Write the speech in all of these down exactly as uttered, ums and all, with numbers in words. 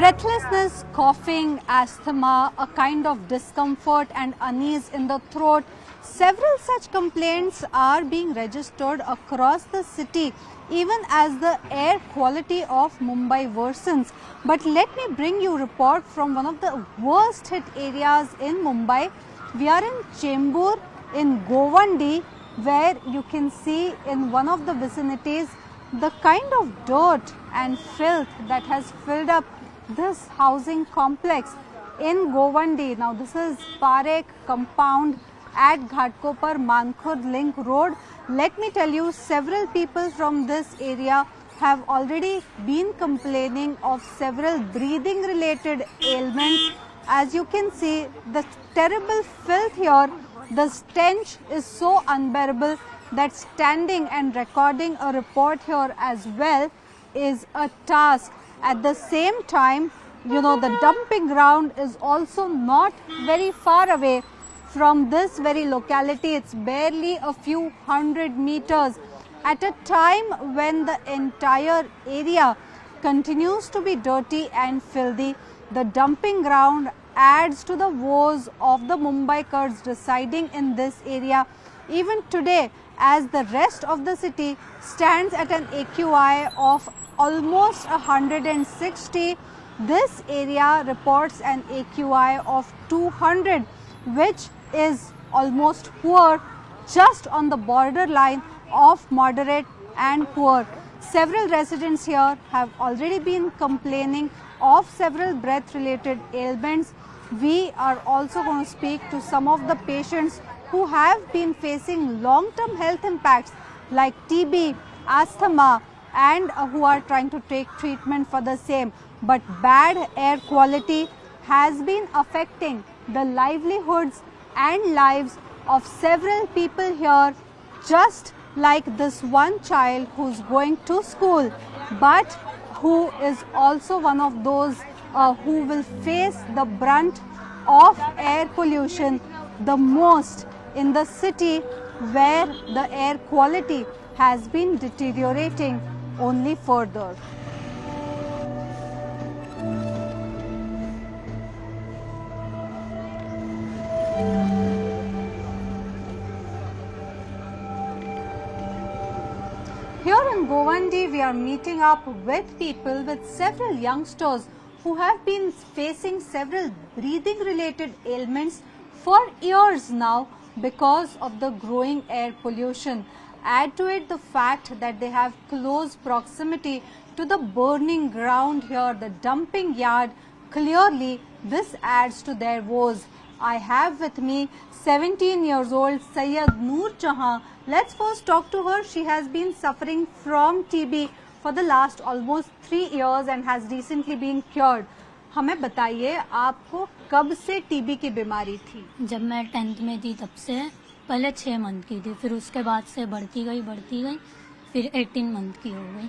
Breathlessness, coughing, asthma, a kind of discomfort and unease in the throat. Several such complaints are being registered across the city even as the air quality of Mumbai worsens. But let me bring you a report from one of the worst hit areas in Mumbai. We are in Chembur in Govandi, where you can see in one of the vicinities the kind of dirt and filth that has filled up this housing complex in Govandi. Now this is Parekh compound at Ghatkopar Mankhurd Link Road. Let me tell you, several people from this area have already been complaining of several breathing related ailments. As you can see, the terrible filth here, the stench is so unbearable that standing and recording a report here as well is a task. At the same time, you know, the dumping ground is also not very far away from this very locality. It's barely a few hundred meters. At a time when the entire area continues to be dirty and filthy, the dumping ground adds to the woes of the Mumbaikars residing in this area. Even today, as the rest of the city stands at an A Q I of almost one hundred sixty, this area reports an A Q I of two hundred, which is almost poor, just on the borderline of moderate and poor. Several residents here have already been complaining of several breath related ailments. We are also going to speak to some of the patients who have been facing long term health impacts like T B, asthma, and uh, who are trying to take treatment for the same. But bad air quality has been affecting the livelihoods and lives of several people here, just like this one child who's going to school, but who is also one of those uh, who will face the brunt of air pollution the most in the city, where the air quality has been deteriorating only further. Here in Govandi, we are meeting up with people, with several youngsters who have been facing several breathing related ailments for years now because of the growing air pollution. Add to it the fact that they have close proximity to the burning ground here, the dumping yard. Clearly, this adds to their woes. I have with me seventeen years old Sayyad Noor Jahan. Let's first talk to her. She has been suffering from T B for the last almost three years and has recently been cured. हमें बताइए, आपको कब से TB की बीमारी थी? जब मैं टेंथ में थी तब से, पहले छः मंथ की थी, फिर उसके बाद से बढ़ती गई बढ़ती गई फिर एटीन मंथ की हो गई।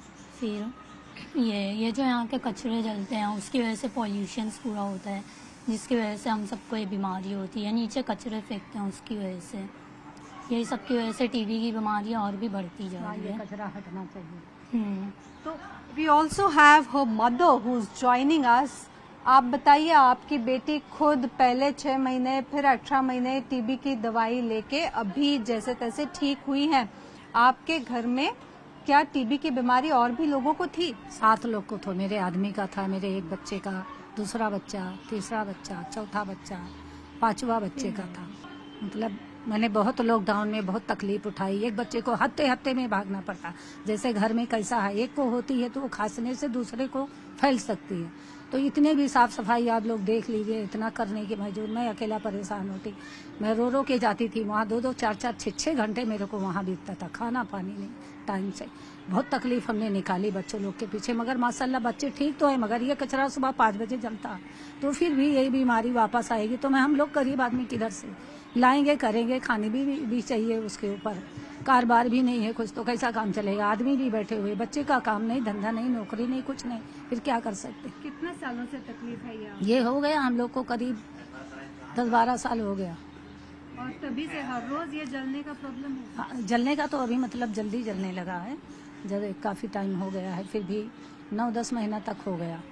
फिर ये ये जो यहाँ के कचरे जलते हैं उसकी वजह से पॉल्यूशन पूरा होता है, जिसकी वजह से हम सबको ये बीमारी होती है। नीचे कचरे फेंकते हैं, उसकी वजह से, यही सब की वजह से टीबी की बीमारियाँ और भी बढ़ती जा रही है। कचरा हटना चाहिए। तो we also have her mother who is joining us. आप बताइए, आपकी बेटी खुद पहले छह महीने फिर अठारह महीने टीबी की दवाई लेके अभी जैसे तैसे ठीक हुई हैं। आपके घर में क्या टीबी की बीमारी और भी लोगों को थी? सात लोग को तो, मेरे आदमी का था, मेरे एक बच्चे का, दूसरा बच्चा, तीसरा बच्चा, चौथा बच्चा, पांचवा बच्चे का था। मतलब मैंने बहुत लॉकडाउन में बहुत तकलीफ उठाई। एक बच्चे को हफ्ते हफ्ते में भागना पड़ता। जैसे घर में कैसा है, एक को होती है तो वो खांसने से दूसरे को फैल सकती है। तो इतने भी साफ सफाई आप लोग देख लीजिए, इतना करने के बावजूद मैं अकेला परेशान होती। मैं रो रो के जाती थी वहाँ, दो दो चार चार छः छः घंटे मेरे को वहाँ बीतता था, खाना पानी नहीं टाइम से। बहुत तकलीफ हमने निकाली बच्चों लोग के पीछे, मगर माशाल्लाह बच्चे ठीक तो है। मगर ये कचरा सुबह पाँच बजे जलता है तो फिर भी यही बीमारी वापस आएगी। तो मैं हम लोग गरीब आदमी किधर से लाएंगे, करेंगे, खाने भी, भी, भी चाहिए, उसके ऊपर कारोबार भी नहीं है कुछ, तो कैसा काम चलेगा? आदमी भी बैठे हुए, बच्चे का काम नहीं, धंधा नहीं, नौकरी नहीं, कुछ नहीं, फिर क्या कर सकते? कितने सालों से तकलीफ है ये? ये हो गया हम लोग को करीब दस बारह साल हो गया। और तभी से हर रोज ये जलने का प्रॉब्लम है? हाँ, जलने का तो अभी मतलब जल्दी जलने लगा है, जब काफी टाइम हो गया है, फिर भी नौ दस महीना तक हो गया।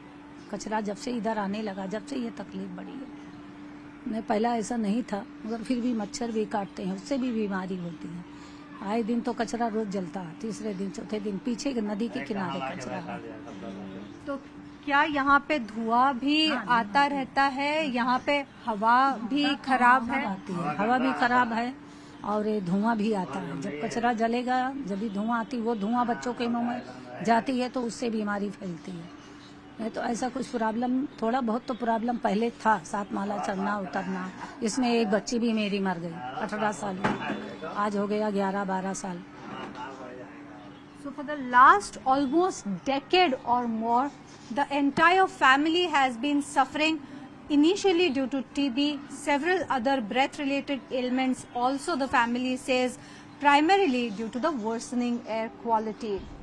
कचरा जब से इधर आने लगा, जब से ये तकलीफ बढ़ी है। नहीं पहला ऐसा नहीं था, मगर फिर भी मच्छर भी काटते हैं, उससे भी बीमारी होती है। आए दिन तो कचरा रोज जलता है, तीसरे दिन चौथे दिन पीछे नदी के किनारे कचरा है। तो क्या यहाँ पे धुआं भी आता रहता है? यहाँ पे हवा भी खराब है? आती है, हवा भी खराब है और ये धुआं भी आता है। जब कचरा जलेगा, जब भी धुआं आती, वो धुआं बच्चों के मुंह में जाती है तो उससे बीमारी फैलती है। नहीं तो ऐसा कुछ प्रॉब्लम, थोड़ा बहुत तो प्रॉब्लम पहले था, सात माला चढ़ना उतरना। इसमें एक बच्ची भी मेरी मर गई, अठारह साल की, आज हो गया ग्यारह बारह साल। So for the last almost decade or more, the entire family has been suffering initially due to T B, several other breath-related ailments. Also, the family says primarily due to the worsening air quality.